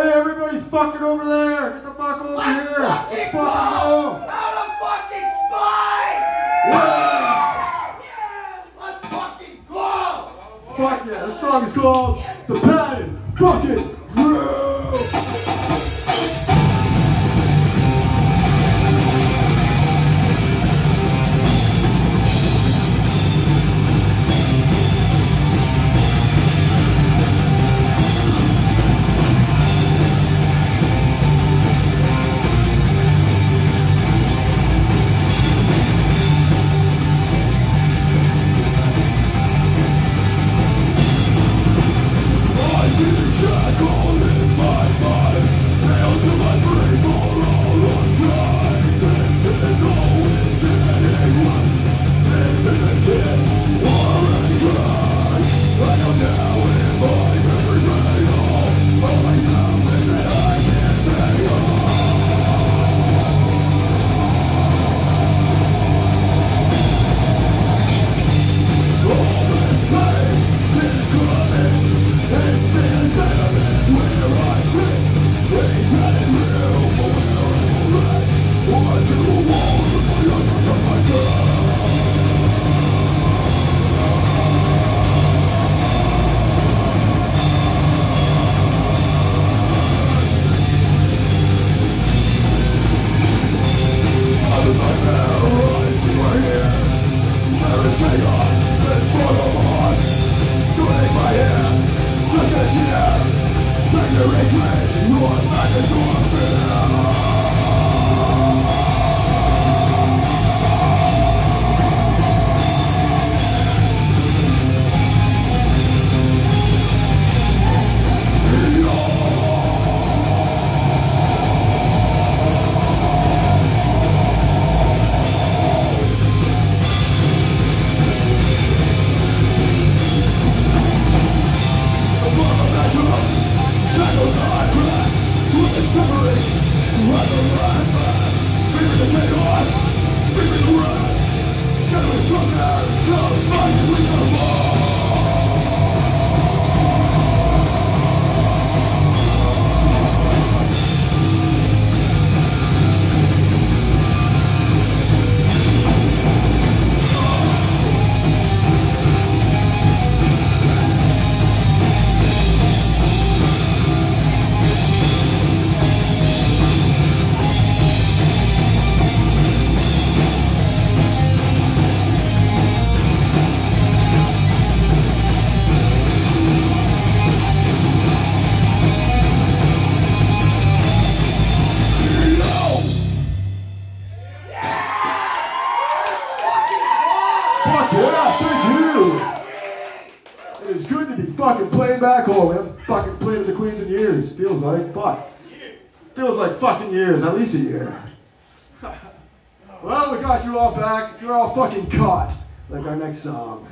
Hey, everybody fucking over there! Get the fuck over here! Let's fucking go! Out of fucking spine! Yeah! Yeah! Let's fucking go! Fuck yeah, the song is called The Padded Fucking Groove! Fucking playing back home. We haven't fucking played at the Queens in years. Feels like, fuck. Feels like fucking years, at least a year. Well, we got you all back. You're all fucking caught. Like our next song.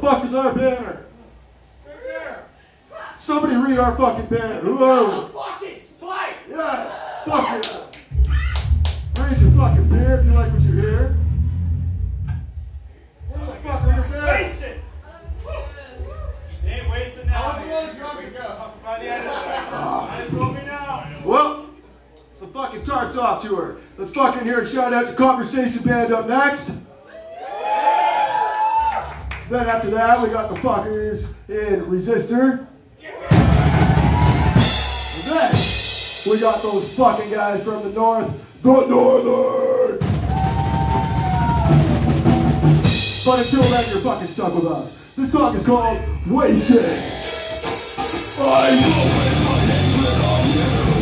fuck is our banner? Somebody read our fucking banner. Who are we? Fucking spike! Yes! Fuck it! Raise your fucking beer if you like what you hear. What the fuck are your banners? Wasted! Ain't wasting now. I was a little drunk ago. By the end of the night. That's what we know. Well, it's the fucking Tarts Off tour. Let's fucking hear a shout out to Conversation Band up next. Then after that, we got the fuckers in Resistor. And then we got those fucking guys from the north, the Northern. But until then, you're fucking stuck with us. This song is called Wasted. I know my hatred on you.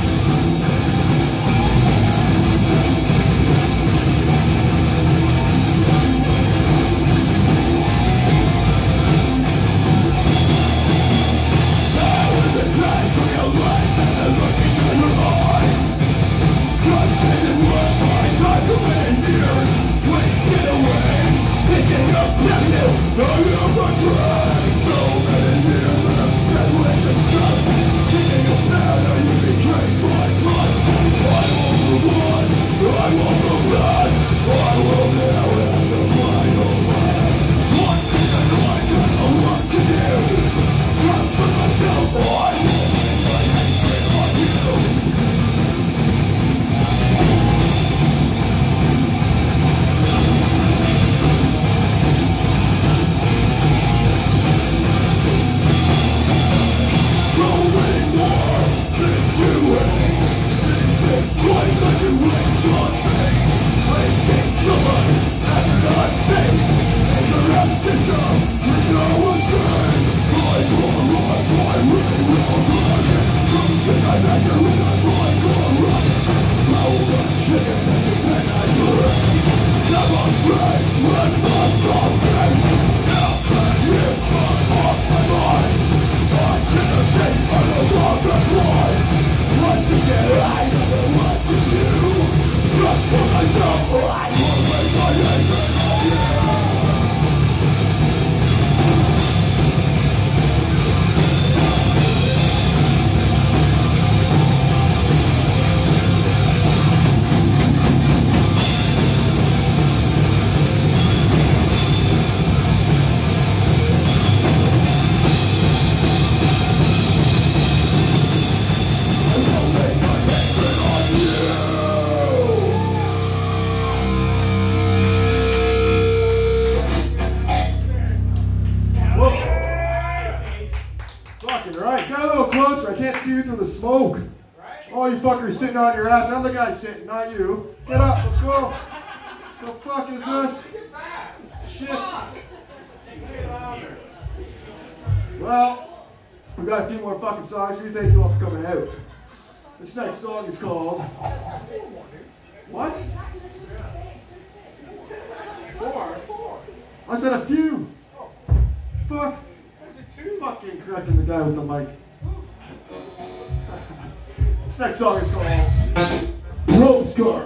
All you fuckers sitting on your ass. I'm the guy sitting, not you. Get up, let's go. The fuck is this? Shit. Well, we got a few more fucking songs. What do you think you all for coming out? This next song is called... What? Four. I said a few. Fuck. Fucking correcting the guy with the mic. This next song is called Rope Scarf.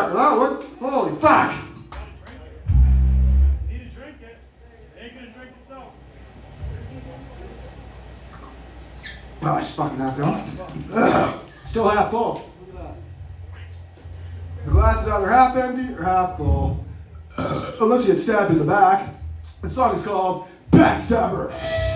after that one. Holy fuck. Need to drink it. It ain't gonna drink itself. Oh, she's fucking half gone. Still half full. Look at that. The glass is either half empty or half full. Unless you get stabbed in the back. The song is called Backstabber.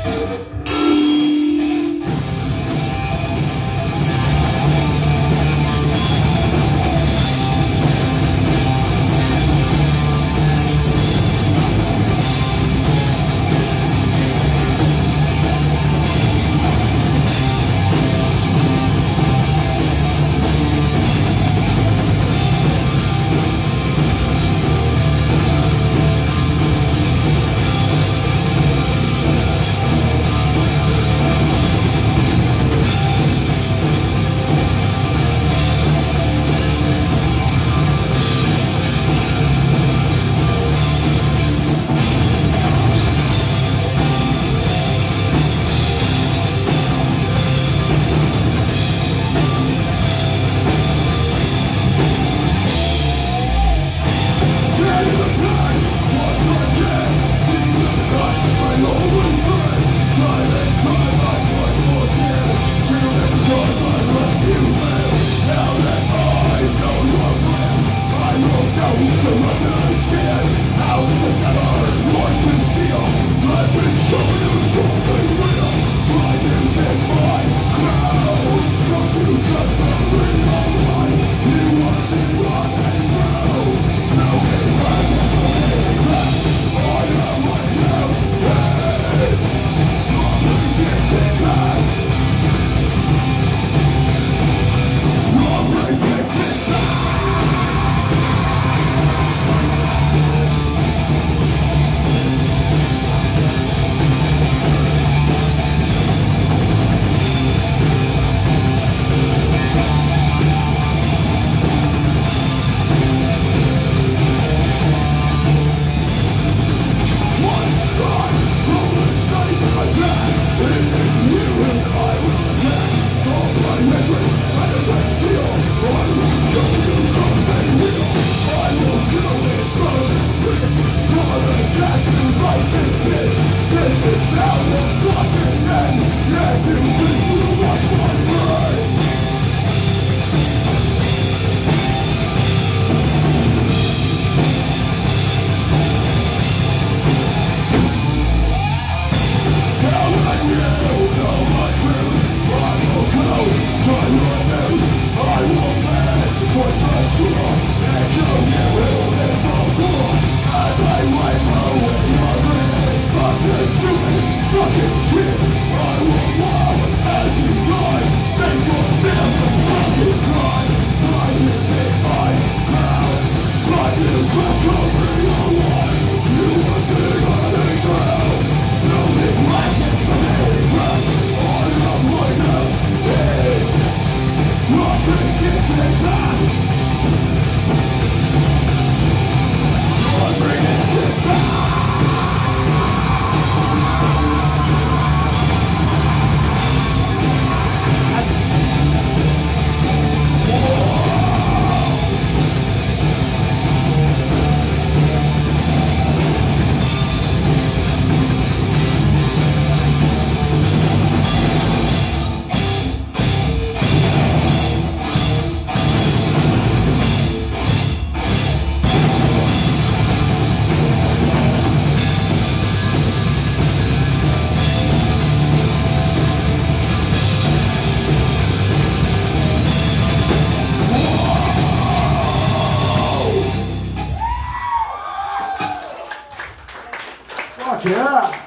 Yeah.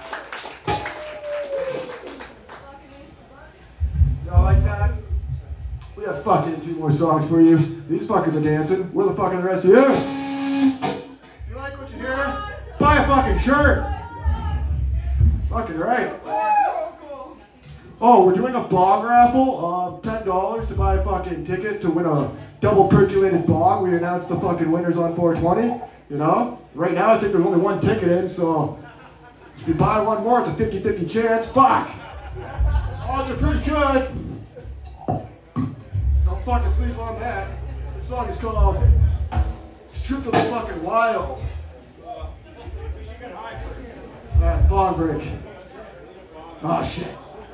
Y'all like that? We got fucking 2 more songs for you. These fuckers are dancing. Where the fuck are the rest of you? If you like what you hear, buy a fucking shirt. Fucking right. Oh, we're doing a bong raffle. $10 to buy a fucking ticket to win a double percolated bong. We announced the fucking winners on 420. You know? Right now I think there's only 1 ticket in, so if you buy 1 more, it's a 50-50 chance. Fuck! Odds are pretty good. Don't fucking sleep on that. This song is called trip to the fucking wild. We should get high first. Alright, bong break. Oh shit.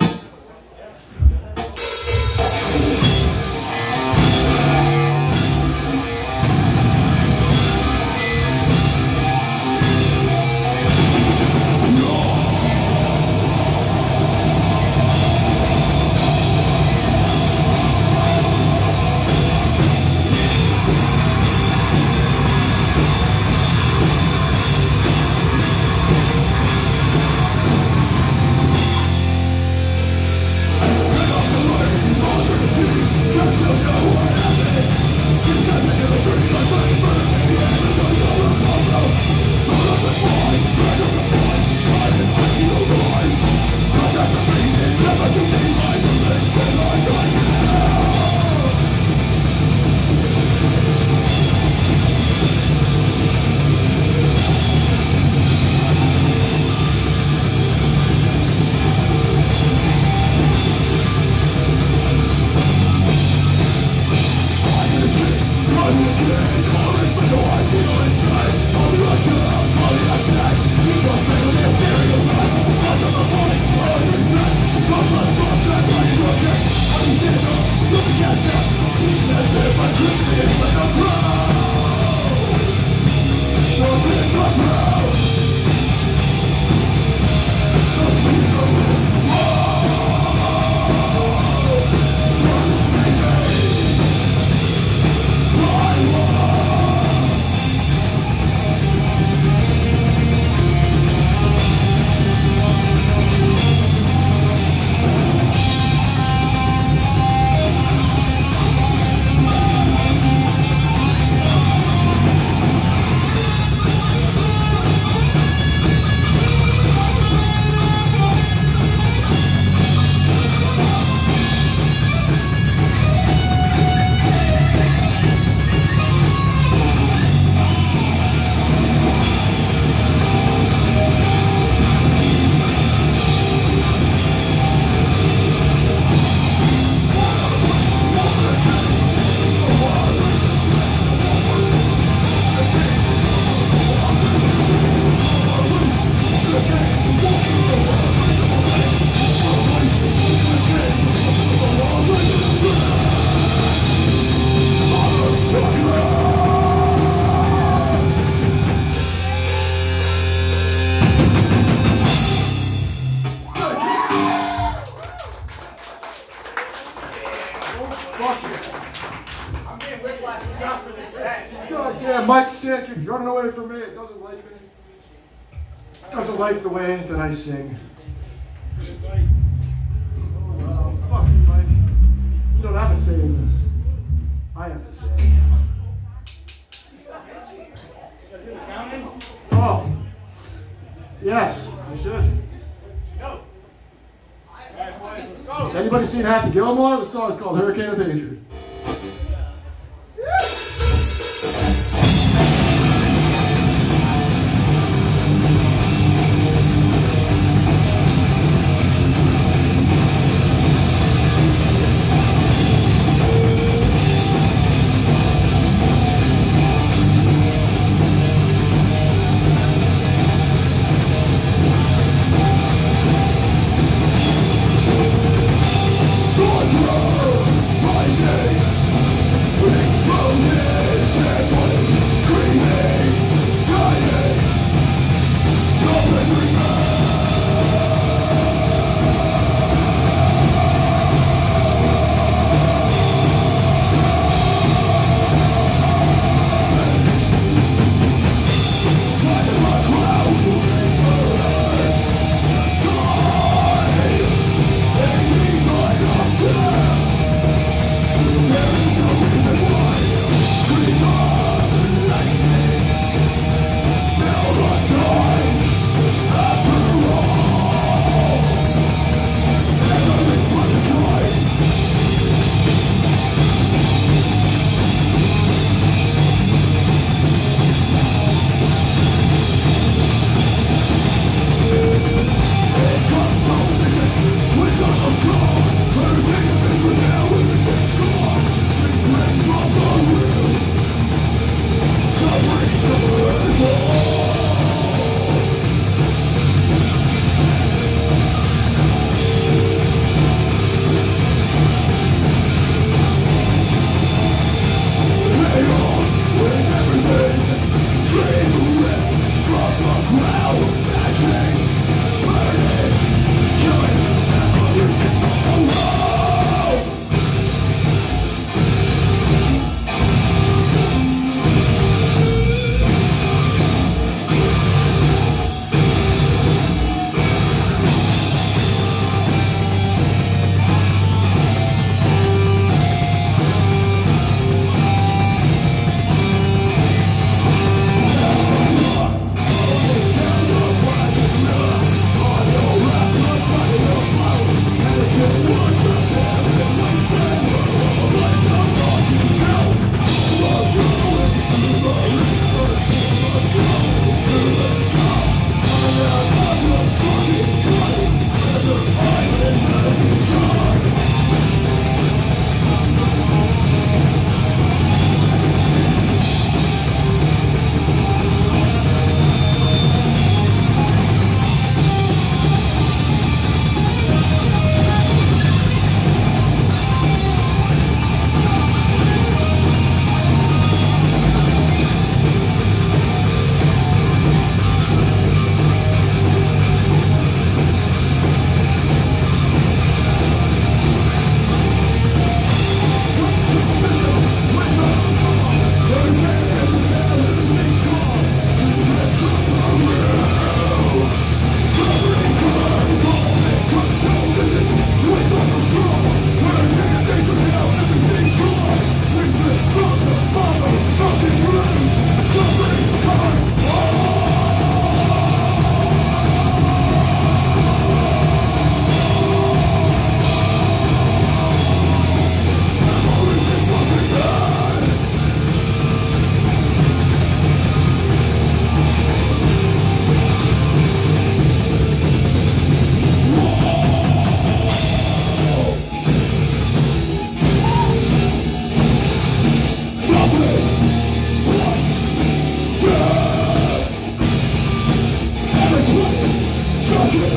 I'm getting whiplash just for this set. God damn, Mike Stand keeps running away from me. It doesn't like me. Doesn't like the way that I sing. Oh, fuck you, Mike. You don't have a say in this. I have a say. Oh. Yes, I should. Go. Guys, let's go. Has anybody seen Happy Gilmore? The song is called Hurricane of Hatred. My name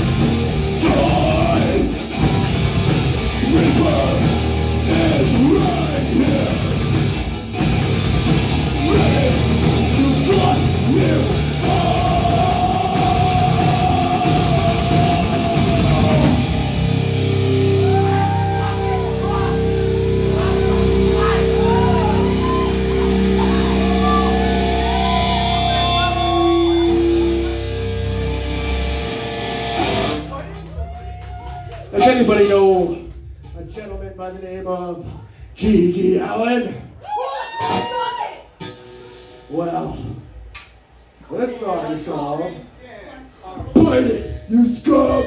Does anybody know a gentleman by the name of G.G. Allen? Well, this song is called Bite It, You Scum!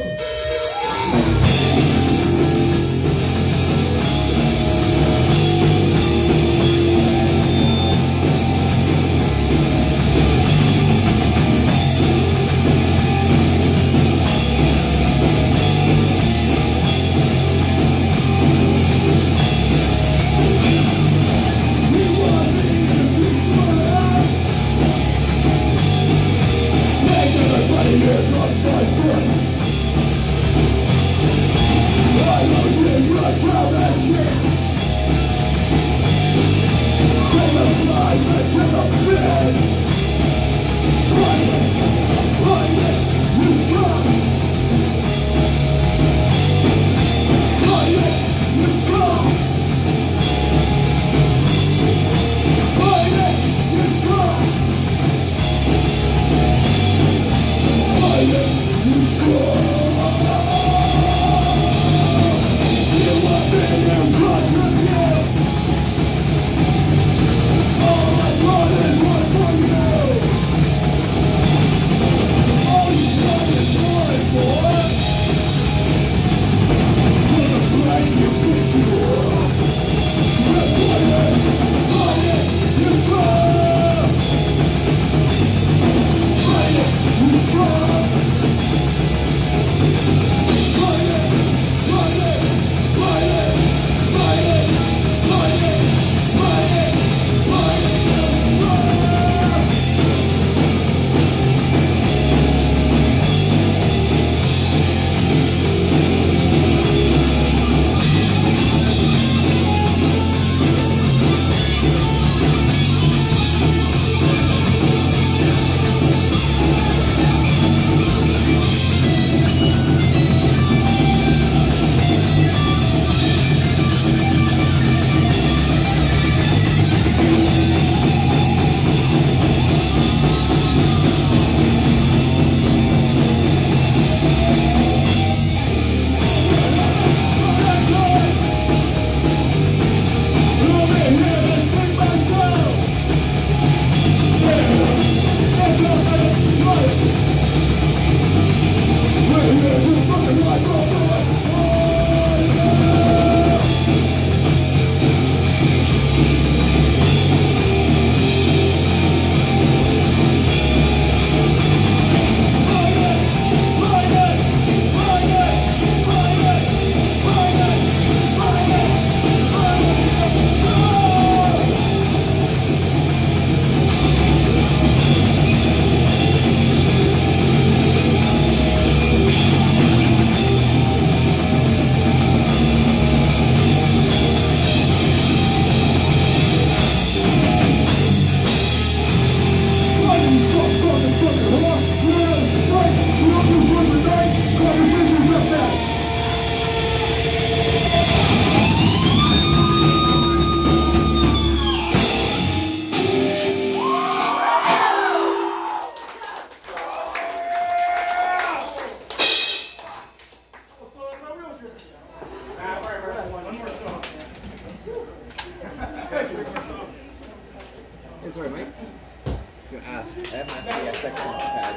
Hey, sorry, Mike. I was going to ask. I haven't asked you guys second pad.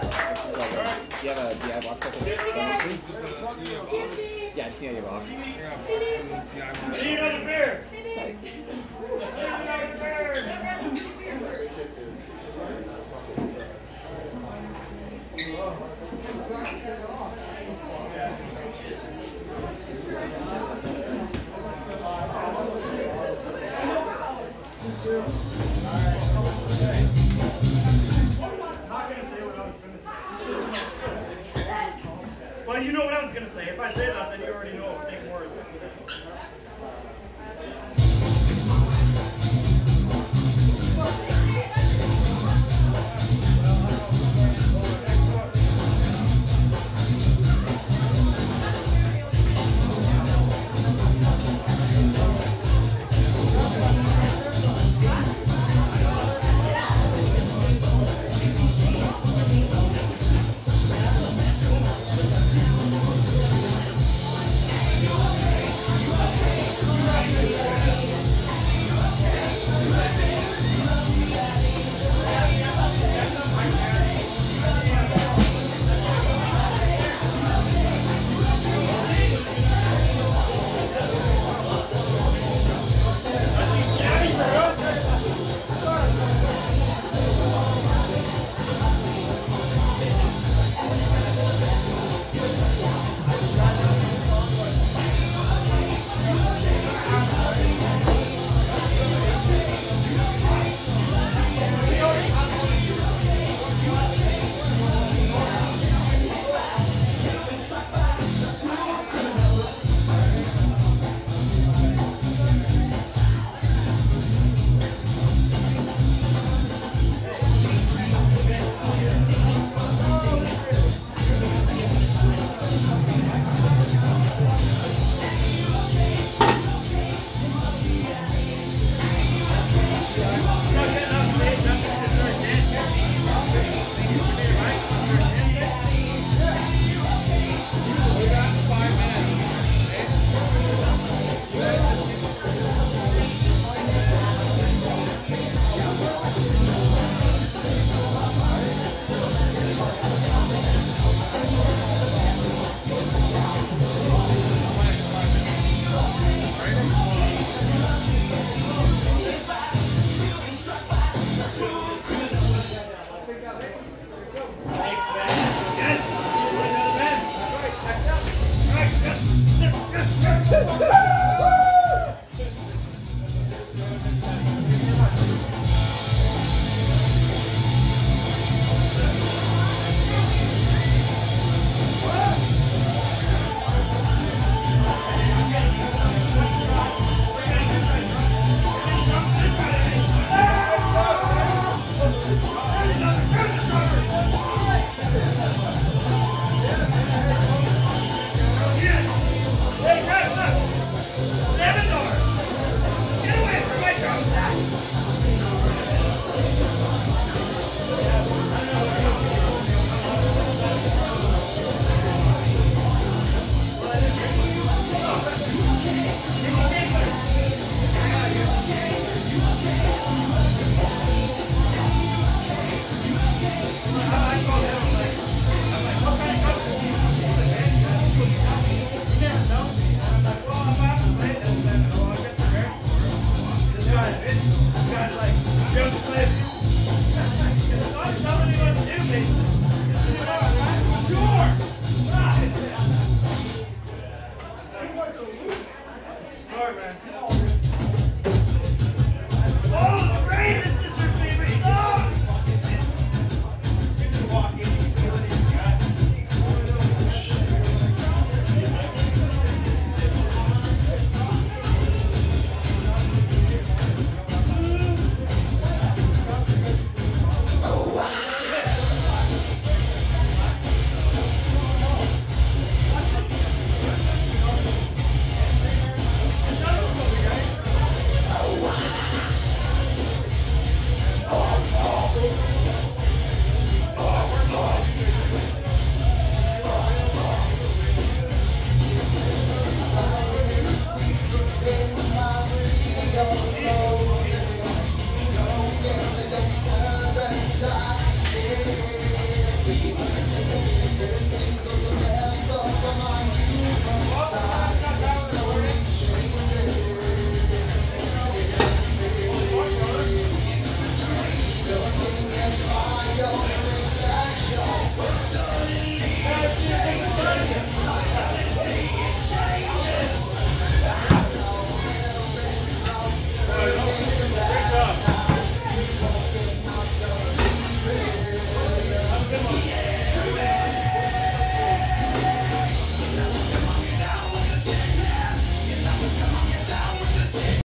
Do you have a box second? Yeah, I just need your box. I need another beer. Tight. Another beer. Well, you know know what I was gonna say. If I say that, then you already know. Take more of it.